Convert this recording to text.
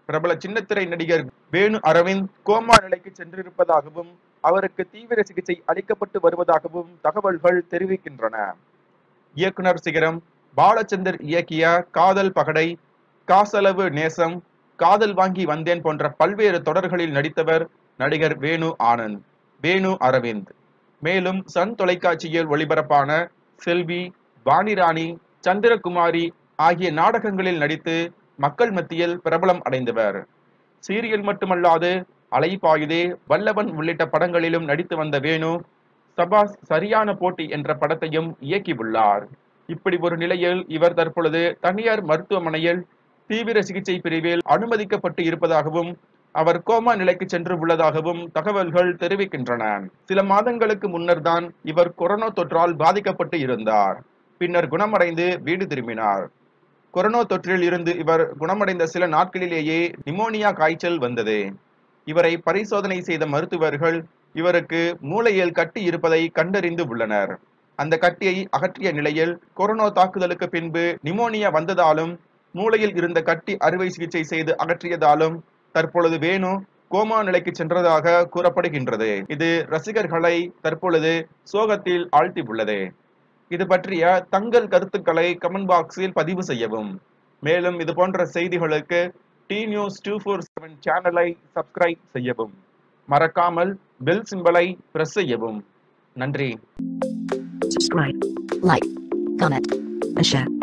பிரபல சின்னத்திரை நடிகர் வேணு அரவிந்த் கோமா நிலைக்கு சென்றிருப்பதாகவும் அவருக்கு தீவிர சிகிச்சை அளிக்கப்பட்டு வருவதாகவும் தகவல்கள் தெரிவிக்கின்றன. இயக்குனர் சிகரம், பாலச்சந்தர் இயக்கிய காதல் பகடை, காசளவு நேசம், காதல் வாங்கி வந்தேன் போன்ற பல்வேறு தொடர்களில் நடித்தவர் நடிகர் வேணு அரவிந்த். மேலும் சன் தொலைக்காட்சியில் ஒளிபரப்பான செல்வி, வாணி ராணி, சந்திரகுமாரி ஆகிய நாடகங்களில் நடித்து மக்கள் மத்தியில் பிரபலம் அடைந்தவர். சீரியல் மட்டுமல்லாது அலைபாயுதே, வல்லவன் உள்ளிட்ட படங்களிலும் நடித்து வந்த வேணு சபாஸ் சரியான போட்டி என்ற படத்தையும் இயக்கியுள்ளார். இப்படி ஒரு நிலையில் இவர் தற்பொழுது தனியார் மருத்துவமனையில் தீவிர சிகிச்சை பிரிவில் அனுமதிக்கப்பட்டு இருப்பதாகவும் அவர் கோமா நிலைக்கு சென்று உள்ளதாகவும் தகவல்கள் தெரிவிக்கின்றன. சில மாதங்களுக்கு முன்னர் தான் இவர் கொரோனா தொற்றால் பாதிக்கப்பட்டு இருந்தார். பின்னர் குணமடைந்து வீடு திரும்பினார். கொரோனா தொற்றில் இருந்து இவர் குணமடைந்த சில நாட்களிலேயே நிமோனியா காய்ச்சல் வந்தது. இவரை பரிசோதனை செய்த மருத்துவர்கள் இவருக்கு மூளையில் கட்டி இருப்பதை கண்டறிந்து உள்ளனர். அந்த கட்டியை அகற்றிய நிலையில் கொரோனா தாக்குதலுக்கு பின்பு நிமோனியா வந்ததாலும் மூளையில் இருந்த கட்டி அறுவை சிகிச்சை செய்து அகற்றியதாலும் தற்பொழுது வேணு கோமா நிலைக்கு சென்றதாக கூறப்படுகின்றது. இது ரசிகர்களை தற்பொழுது சோகத்தில் ஆழ்த்தி உள்ளது. இது பற்றிய தங்கள் கருத்துக்களை கமெண்ட் பாக்ஸில் பதிவு செய்யவும். மேலும் இது போன்ற செய்திகளுக்கு T-News 247 சேனலை சப்ஸ்கிரைப் செய்யவும். மறக்காமல் பெல் சிம்பலை பிரஸ் செய்யவும். நன்றி. Subscribe, like, comment, and share.